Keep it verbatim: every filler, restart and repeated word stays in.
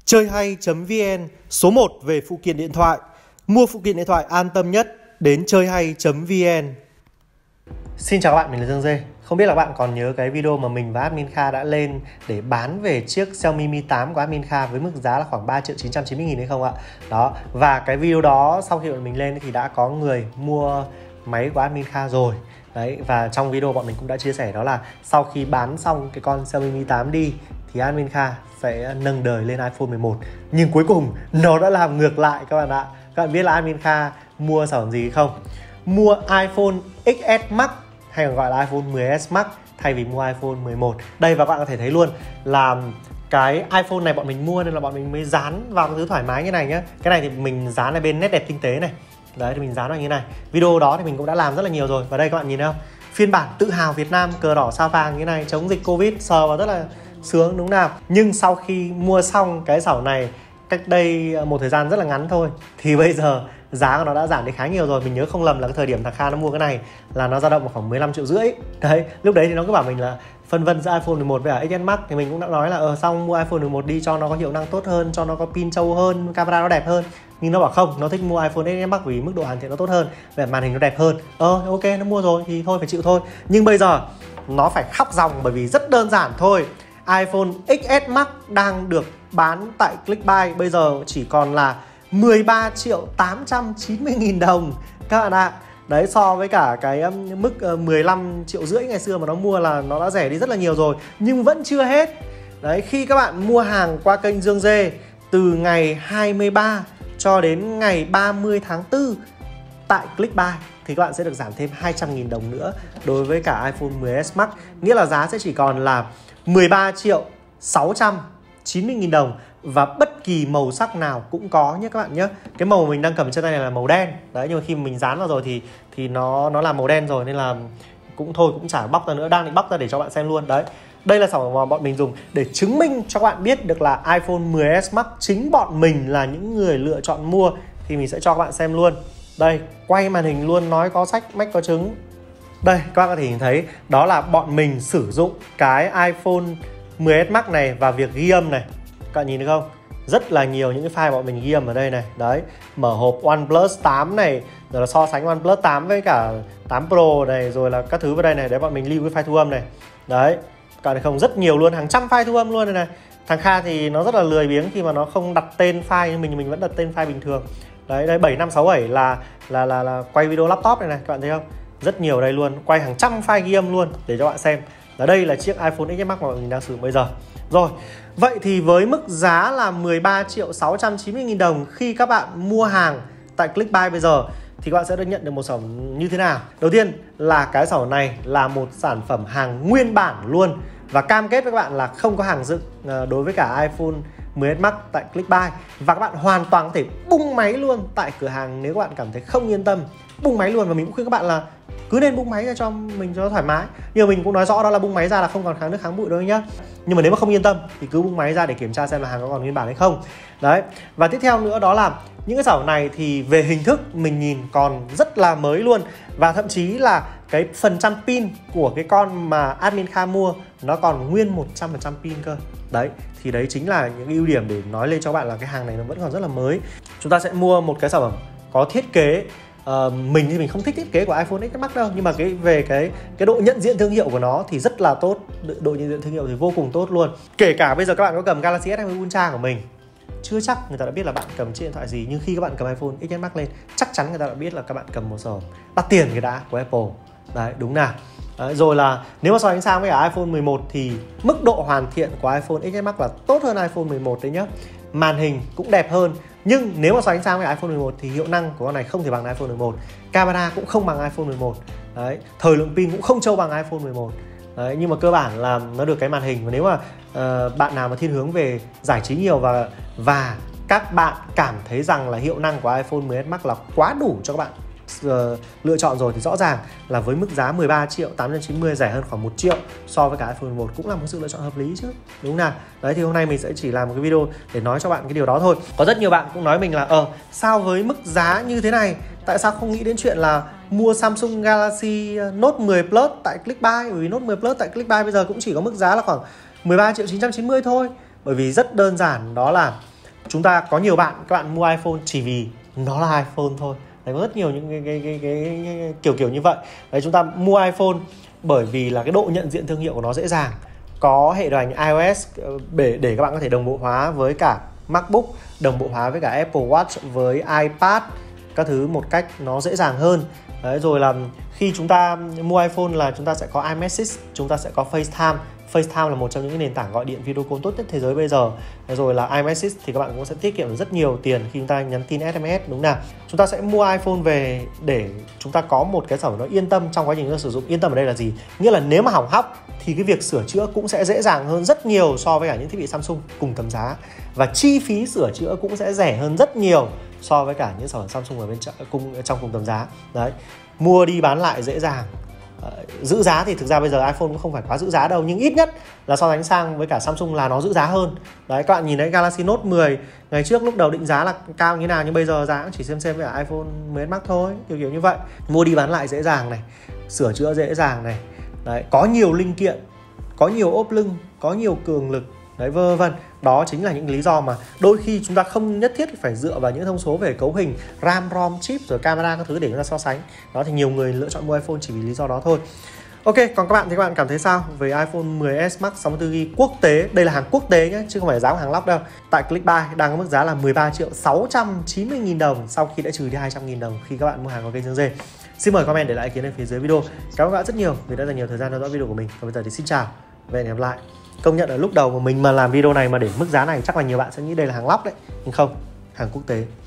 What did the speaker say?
chơi hay chấm vn, số một về phụ kiện điện thoại. Mua phụ kiện điện thoại an tâm nhất, đến chơi hay chấm vn. Xin chào các bạn, mình là Dương Dê. Không biết là bạn còn nhớ cái video mà mình và Admin Kha đã lên để bán về chiếc Xiaomi Mi tám của Admin Kha với mức giá là khoảng ba triệu chín trăm chín mươi nghìn hay không ạ? Đó, và cái video đó sau khi bọn mình lên thì đã có người mua máy của Admin Kha rồi. Đấy, và trong video bọn mình cũng đã chia sẻ đó là sau khi bán xong cái con Xiaomi Mi tám đi thì Admin Kha sẽ nâng đời lên iPhone mười một. Nhưng cuối cùng nó đã làm ngược lại các bạn ạ. Các bạn biết là Admin Kha mua sản phẩm gì không? Mua iPhone ích ét Max, hay còn gọi là iPhone mười S Max, thay vì mua iPhone mười một. Đây, và các bạn có thể thấy luôn là cái iPhone này bọn mình mua nên là bọn mình mới dán vào cái thứ thoải mái như này nhá. Cái này thì mình dán ở bên nét đẹp tinh tế này. Đấy, thì mình dán vào như này. Video đó thì mình cũng đã làm rất là nhiều rồi. Và đây các bạn nhìn thấy không? Phiên bản tự hào Việt Nam, cờ đỏ sao vàng như này, chống dịch Covid, sờ vào rất là sướng đúng nào. Nhưng sau khi mua xong cái sảo này cách đây một thời gian rất là ngắn thôi thì bây giờ giá của nó đã giảm đi khá nhiều rồi. Mình nhớ không lầm là cái thời điểm thằng Kha nó mua cái này là nó dao động khoảng mười lăm triệu rưỡi. Đấy, lúc đấy thì nó cứ bảo mình là phân vân giữa iPhone mười một với cả ích ét Max, thì mình cũng đã nói là ờ xong mua iPhone mười một đi cho nó có hiệu năng tốt hơn, cho nó có pin trâu hơn, camera nó đẹp hơn. Nhưng nó bảo không, nó thích mua iPhone ích ét Max vì mức độ hoàn thiện nó tốt hơn, về màn hình nó đẹp hơn. Ờ ok, nó mua rồi thì thôi phải chịu thôi. Nhưng bây giờ nó phải khóc ròng bởi vì rất đơn giản thôi. iPhone ích ét Max đang được bán tại Clickbuy bây giờ chỉ còn là mười ba triệu tám trăm chín mươi nghìn đồng các bạn ạ. Đấy, so với cả cái um, mức uh, mười lăm triệu rưỡi ngày xưa mà nó mua là nó đã rẻ đi rất là nhiều rồi. Nhưng vẫn chưa hết. Đấy, khi các bạn mua hàng qua kênh Dương Dê từ ngày hai mươi ba cho đến ngày ba mươi tháng tư tại Clickbuy thì các bạn sẽ được giảm thêm hai trăm nghìn đồng nữa đối với cả iPhone mười S Max. Nghĩa là giá sẽ chỉ còn là mười ba triệu sáu trăm chín mươi nghìn đồng. Và bất kỳ màu sắc nào cũng có nhé các bạn nhé. Cái màu mình đang cầm trên tay này là màu đen. Đấy, nhưng mà khi mà mình dán vào rồi thì thì nó nó là màu đen rồi, nên là cũng thôi cũng chả bóc ra nữa. Đang định bóc ra để cho bạn xem luôn. Đấy, đây là sản phẩm mà bọn mình dùng để chứng minh cho các bạn biết được là iPhone mười S Max chính bọn mình là những người lựa chọn mua. Thì mình sẽ cho các bạn xem luôn. Đây, quay màn hình luôn, nói có sách mách có chứng. Đây, các bạn có thể nhìn thấy đó là bọn mình sử dụng cái iPhone mười S Max này và việc ghi âm này. Các bạn nhìn thấy không? Rất là nhiều những cái file bọn mình ghi âm ở đây này. Đấy, mở hộp OnePlus tám này, rồi là so sánh OnePlus tám với cả tám Pro này, rồi là các thứ vào đây này. Đấy, bọn mình lưu cái file thu âm này. Đấy, các bạn thấy không? Rất nhiều luôn, hàng trăm file thu âm luôn này này. Thằng Kha thì nó rất là lười biếng khi mà nó không đặt tên file, nhưng mình mình vẫn đặt tên file bình thường. Đấy, đây bảy năm sáu bảy là là là là quay video laptop này này, các bạn thấy không? Rất nhiều đây luôn, quay hàng trăm file ghi âm luôn để cho bạn xem. Và đây là chiếc iPhone ích ét Max mà mình đang sử dụng bây giờ. Rồi, vậy thì với mức giá là mười ba triệu sáu trăm chín mươi nghìn đồng khi các bạn mua hàng tại Clickbuy bây giờ thì các bạn sẽ được nhận được một sản phẩm như thế nào? Đầu tiên là cái sản phẩm này là một sản phẩm hàng nguyên bản luôn, và cam kết với các bạn là không có hàng dựng đối với cả iPhone mười S Max tại Clickbuy. Và các bạn hoàn toàn có thể bung máy luôn tại cửa hàng nếu các bạn cảm thấy không yên tâm. Bung máy luôn, và mình cũng khuyên các bạn là cứ nên bung máy ra cho mình cho nó thoải mái. Nhưng mà mình cũng nói rõ đó là bung máy ra là không còn kháng nước kháng bụi đâu nhá. Nhưng mà nếu mà không yên tâm thì cứ bung máy ra để kiểm tra xem là hàng có còn nguyên bản hay không. Đấy. Và tiếp theo nữa đó là những cái sản phẩm này thì về hình thức mình nhìn còn rất là mới luôn. Và thậm chí là cái phần trăm pin của cái con mà Admin Kha mua nó còn nguyên một trăm phần trăm pin cơ. Đấy, thì đấy chính là những ưu điểm để nói lên cho các bạn là cái hàng này nó vẫn còn rất là mới. Chúng ta sẽ mua một cái sản phẩm có thiết kế. Uh, mình thì mình không thích thiết kế của iPhone ích ét Max đâu, nhưng mà cái về cái cái độ nhận diện thương hiệu của nó thì rất là tốt. Độ nhận diện thương hiệu thì vô cùng tốt luôn. Kể cả bây giờ các bạn có cầm Galaxy S hai mươi Ultra của mình, chưa chắc người ta đã biết là bạn cầm chiếc điện thoại gì, nhưng khi các bạn cầm iPhone ích ét Max lên chắc chắn người ta đã biết là các bạn cầm một sản phẩm đắt tiền cái đã của Apple. Đấy, đúng nào. Đấy, rồi là nếu mà so sánh sang với cả iPhone mười một thì mức độ hoàn thiện của iPhone ích ét Max là tốt hơn iPhone mười một đấy nhá. Màn hình cũng đẹp hơn. Nhưng nếu mà so sánh sang với iPhone mười một thì hiệu năng của con này không thể bằng iPhone mười một. Camera cũng không bằng iPhone mười một. Đấy, thời lượng pin cũng không trâu bằng iPhone mười một. Đấy, nhưng mà cơ bản là nó được cái màn hình. Và nếu mà uh, bạn nào mà thiên hướng về giải trí nhiều và và các bạn cảm thấy rằng là hiệu năng của iPhone mười S Max là quá đủ cho các bạn uh, lựa chọn rồi, thì rõ ràng là với mức giá mười ba triệu tám trăm chín mươi rẻ hơn khoảng một triệu so với cả iPhone mười một cũng là một sự lựa chọn hợp lý chứ, đúng không nào? Đấy, thì hôm nay mình sẽ chỉ làm một cái video để nói cho bạn cái điều đó thôi. Có rất nhiều bạn cũng nói mình là ờ sao với mức giá như thế này tại sao không nghĩ đến chuyện là mua Samsung Galaxy Note mười Plus tại Clickbuy, bởi vì Note mười Plus tại Clickbuy bây giờ cũng chỉ có mức giá là khoảng mười ba triệu chín trăm chín mươi thôi. Bởi vì rất đơn giản, đó là Chúng ta có nhiều bạn, các bạn mua iPhone chỉ vì nó là iPhone thôi. Đấy, có rất nhiều những cái, cái, cái, cái, cái kiểu kiểu như vậy. Đấy, chúng ta mua iPhone bởi vì là cái độ nhận diện thương hiệu của nó dễ dàng, có hệ điều hành iOS để, để các bạn có thể đồng bộ hóa với cả MacBook, đồng bộ hóa với cả Apple Watch, với iPad, các thứ một cách nó dễ dàng hơn. Đấy, rồi là khi chúng ta mua iPhone là chúng ta sẽ có iMessage, chúng ta sẽ có FaceTime. FaceTime là một trong những nền tảng gọi điện video call tốt nhất thế giới bây giờ. Rồi là iMessage thì các bạn cũng sẽ tiết kiệm rất nhiều tiền khi chúng ta nhắn tin ét em ét, đúng nào? Chúng ta sẽ mua iPhone về để chúng ta có một cái sản phẩm nó yên tâm trong quá trình chúng ta sử dụng. Yên tâm ở đây là gì? Nghĩa là nếu mà hỏng hóc thì cái việc sửa chữa cũng sẽ dễ dàng hơn rất nhiều so với cả những thiết bị Samsung cùng tầm giá, và chi phí sửa chữa cũng sẽ rẻ hơn rất nhiều so với cả những sản phẩm Samsung ở bên cùng trong cùng tầm giá. Đấy, mua đi bán lại dễ dàng. Giữ giá thì thực ra bây giờ iPhone cũng không phải quá giữ giá đâu, nhưng ít nhất là so sánh sang với cả Samsung là nó giữ giá hơn. Đấy, các bạn nhìn thấy Galaxy Note mười ngày trước lúc đầu định giá là cao như nào, nhưng bây giờ giá cũng chỉ xem xem với cả iPhone mười S Max thôi, kiểu kiểu như vậy. Mua đi bán lại dễ dàng này, sửa chữa dễ dàng này. Đấy, có nhiều linh kiện, có nhiều ốp lưng, có nhiều cường lực. Đấy, vân vân. Đó chính là những lý do mà đôi khi chúng ta không nhất thiết phải dựa vào những thông số về cấu hình, RAM, ROM, chip, rồi camera các thứ để chúng ta so sánh. Đó thì nhiều người lựa chọn mua iPhone chỉ vì lý do đó thôi. Ok, còn các bạn thì các bạn cảm thấy sao về iPhone mười S Max sáu mươi tư gi ga bai quốc tế? Đây là hàng quốc tế nhé, chứ không phải giá của hàng lóc đâu. Tại Clickbuy đang có mức giá là mười ba triệu sáu trăm chín mươi nghìn đồng sau khi đã trừ đi hai trăm nghìn đồng khi các bạn mua hàng qua kênh Dương Dê. Xin mời comment để lại ý kiến ở phía dưới video. Cảm ơn các bạn rất nhiều vì đã dành nhiều thời gian theo dõi video của mình. Còn bây giờ thì xin chào và hẹn gặp lại. Công nhận ở lúc đầu mà mình mà làm video này mà để mức giá này chắc là nhiều bạn sẽ nghĩ đây là hàng lóc đấy, nhưng không, hàng quốc tế.